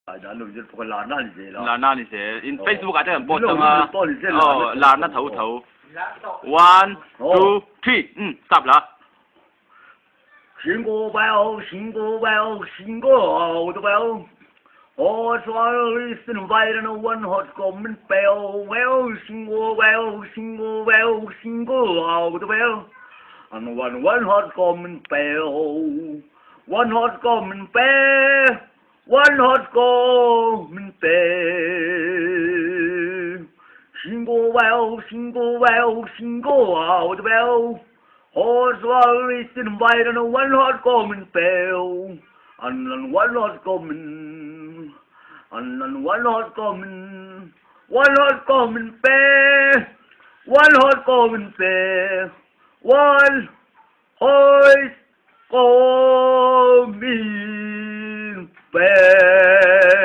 咱们就不拉那里去了。 拉那里些，in Facebook 啊，这样播上啊，哦，拉那头。One, two, three， stop 啦。 新歌拜新歌拜新歌我都拜哦。我说listen right and one hot comment bell well新歌拜新歌拜新歌我都拜哦。And one hot comment bell one hot comment bell one hot comment bell新歌拜新歌拜新歌我都拜哦。Horse listen right and one hot coming bell and one hot coming and one hot coming bell one hot coming bell one hot coming bell